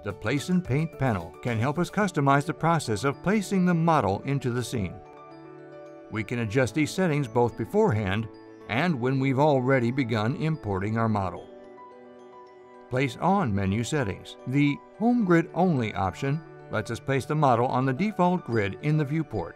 The Place and Paint panel can help us customize the process of placing the model into the scene. We can adjust these settings both beforehand and when we've already begun importing our model. Place on menu settings. The Home Grid Only option lets us place the model on the default grid in the viewport.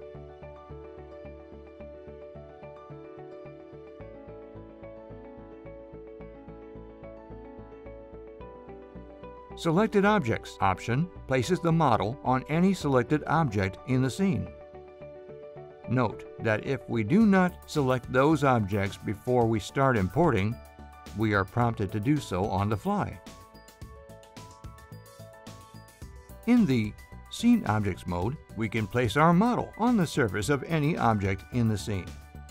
Selected Objects option places the model on any selected object in the scene. Note that if we do not select those objects before we start importing, we are prompted to do so on the fly. In the Scene Objects mode, we can place our model on the surface of any object in the scene.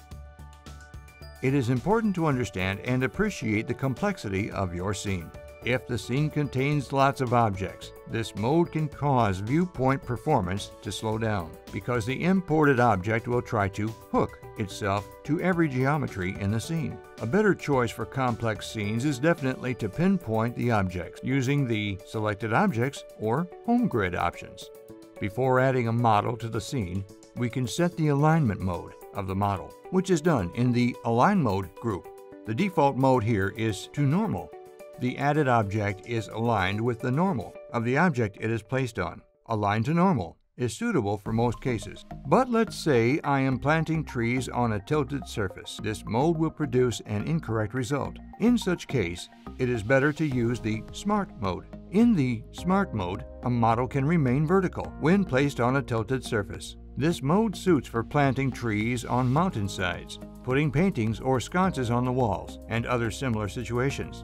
It is important to understand and appreciate the complexity of your scene. If the scene contains lots of objects, this mode can cause viewpoint performance to slow down because the imported object will try to hook itself to every geometry in the scene. A better choice for complex scenes is definitely to pinpoint the objects using the Selected Objects or Home Grid options. Before adding a model to the scene, we can set the alignment mode of the model, which is done in the Align Mode group. The default mode here is to Normal. The added object is aligned with the normal of the object it is placed on. Align to Normal is suitable for most cases. But let's say I am planting trees on a tilted surface. This mode will produce an incorrect result. In such case, it is better to use the Smart mode. In the Smart mode, a model can remain vertical when placed on a tilted surface. This mode suits for planting trees on mountainsides, putting paintings or sconces on the walls, and other similar situations.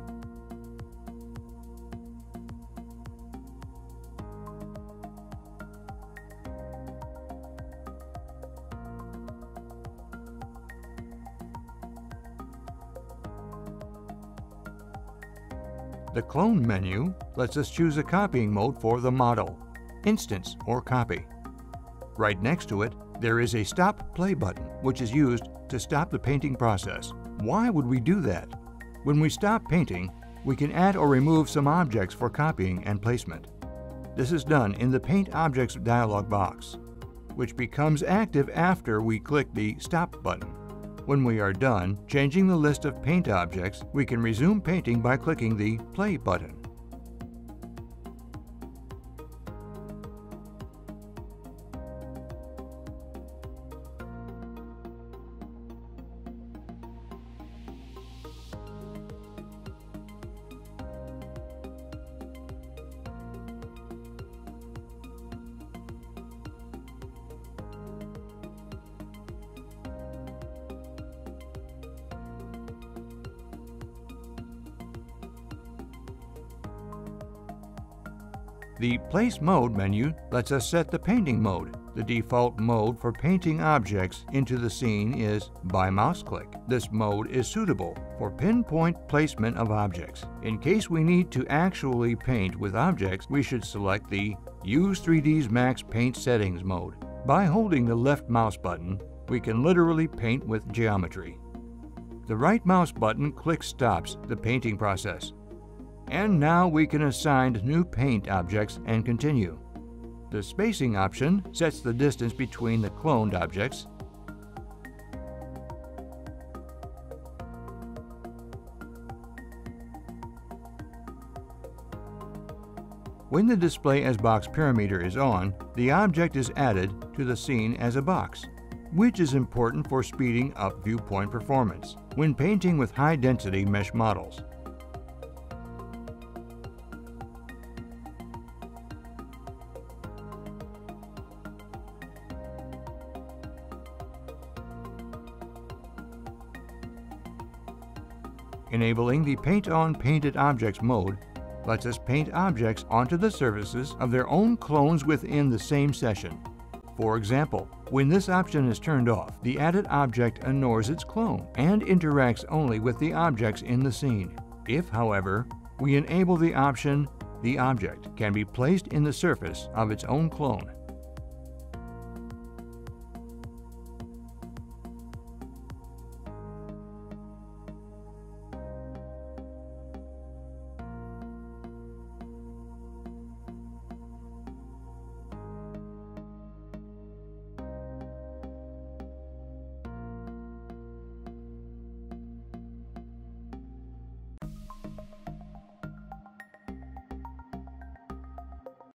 The Clone menu lets us choose a copying mode for the model, Instance or Copy. Right next to it, there is a Stop Play button, which is used to stop the painting process. Why would we do that? When we stop painting, we can add or remove some objects for copying and placement. This is done in the Paint Objects dialog box, which becomes active after we click the Stop button. When we are done changing the list of paint objects, we can resume painting by clicking the Play button. The Place Mode menu lets us set the painting mode. The default mode for painting objects into the scene is by mouse click. This mode is suitable for pinpoint placement of objects. In case we need to actually paint with objects, we should select the Use 3D's Max Paint Settings mode. By holding the left mouse button, we can literally paint with geometry. The right mouse button click stops the painting process. And now we can assign new paint objects and continue. The spacing option sets the distance between the cloned objects. When the Display as Box parameter is on, the object is added to the scene as a box, which is important for speeding up viewpoint performance when painting with high-density mesh models. Enabling the Paint on Painted Objects mode lets us paint objects onto the surfaces of their own clones within the same session. For example, when this option is turned off, the added object ignores its clone and interacts only with the objects in the scene. If, however, we enable the option, the object can be placed in the surface of its own clone.